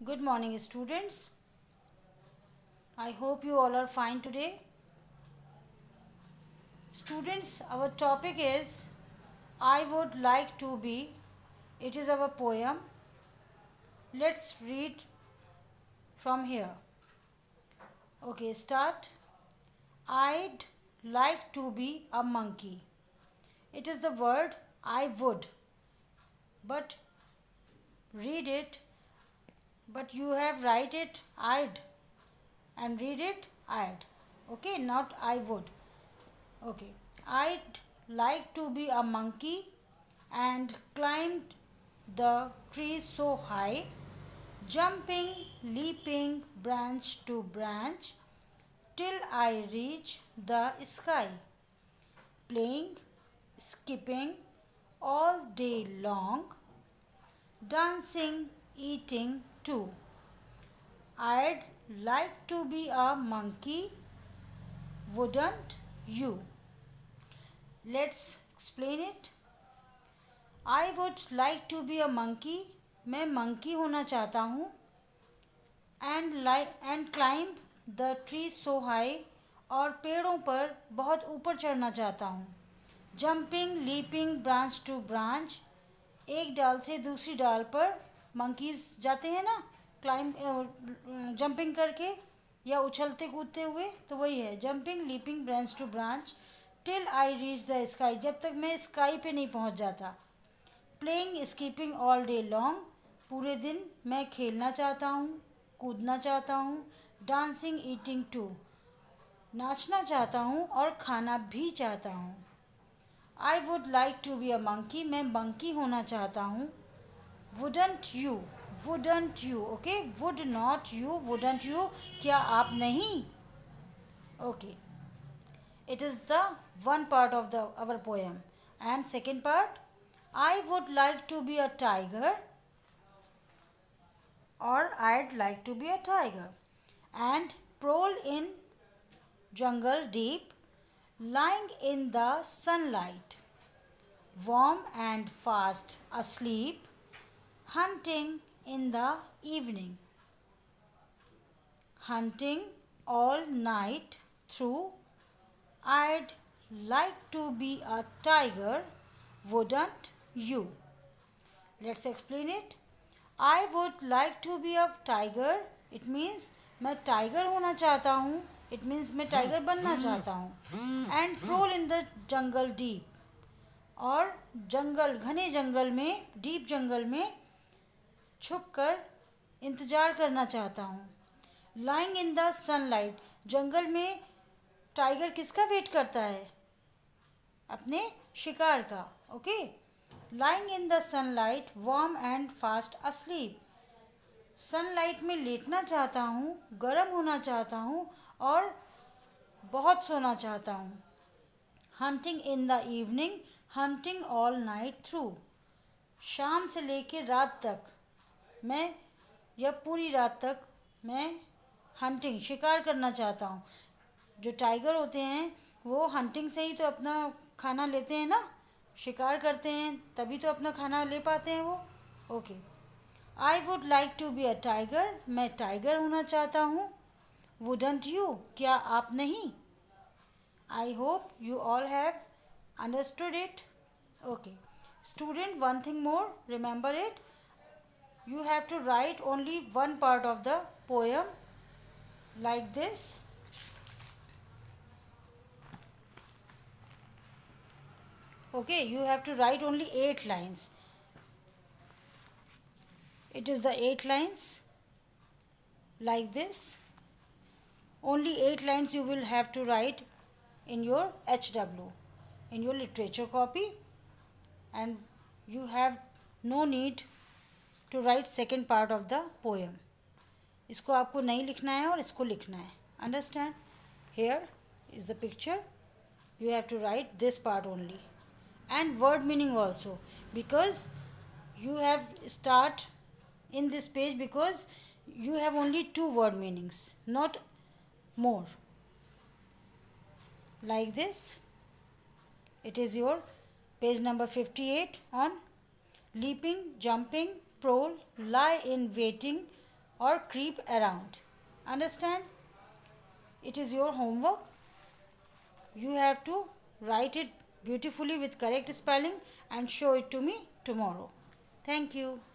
Good morning, students. I hope you all are fine today. Students, our topic is I would like to be. It is our poem. Let's read from here. Okay, start. I'd like to be a monkey. It is the word I would. But read it. But you have write it I'd and read it I'd. Okay, not I would. Okay, I'd like to be a monkey and climbed the tree so high, jumping, leaping branch to branch till I reach the sky, playing, skipping all day long, dancing, eating too. I'd like to be a monkey, wouldn't you? Let's explain it. I would like to be a monkey. मैं monkey होना चाहता हूँ. And climb the tree so high. और पेड़ों पर बहुत ऊपर चढ़ना चाहता हूँ. Jumping, leaping branch to branch. एक डाल से दूसरी डाल पर monkeys जाते हैं ना, jumping करके या उछलते कूदते हुए, तो वही है jumping, leaping branch to branch till I reach the sky. जब तक मैं स्काई पे नहीं पहुंच जाता. Playing, skipping all day long. पूरे दिन मैं खेलना चाहता हूँ, कूदना चाहता हूँ. Dancing, eating too. नाचना चाहता हूँ और खाना भी चाहता हूँ. I would like to be a monkey. मैं monkey होना चाहता हूँ. Wouldn't you? Wouldn't you? Okay, would not you? Wouldn't you? क्या आप नहीं? Okay. It is the one part of our poem. And second part, I would like to be a tiger, or I'd like to be a tiger, and prowl in jungle deep, lying in the sunlight, warm and fast asleep, hunting in the evening, hunting all night through. I'd like to be a tiger, wouldn't you? Let's explain it. I would like to be a tiger. It means मैं tiger होना चाहता हूँ. It means मैं tiger बनना चाहता हूँ. And prowl in the jungle deep. और जंगल, घने जंगल में, डीप जंगल में छुपकर इंतज़ार करना चाहता हूँ. Lying in the sunlight. जंगल में टाइगर किसका वेट करता है? अपने शिकार का. Okay. Lying in the sunlight, warm and fast asleep. Sunlight में लेटना चाहता हूँ, गर्म होना चाहता हूँ और बहुत सोना चाहता हूँ. Hunting in the evening, hunting all night through. शाम से लेके रात तक मैं, या पूरी रात तक मैं हंटिंग, शिकार करना चाहता हूँ. जो टाइगर होते हैं वो हंटिंग से ही तो अपना खाना लेते हैं ना, शिकार करते हैं तभी तो अपना खाना ले पाते हैं वो. Okay. I would like to be a tiger. मैं टाइगर होना चाहता हूँ. Wouldn't you? क्या आप नहीं? I hope you all have understood it. Okay student, one thing more, remember it. You have to write only one part of the poem like this. Okay, you have to write only 8 lines. It is the 8 lines like this. Only 8 lines you will have to write in your HW, in your literature copy, and you have no need to write second part of the poem. इसको आपको नहीं लिखना है और इसको लिखना है. Understand? Here is the picture. You have to write this part only. And word meaning also. Because you have start in this page because you have only 2 word meanings. Not more. Like this. It is your page number 58 on leaping, jumping, prowl, lie in waiting, or creep around. Understand? It is your homework. You have to write it beautifully with correct spelling and show it to me tomorrow. Thank you.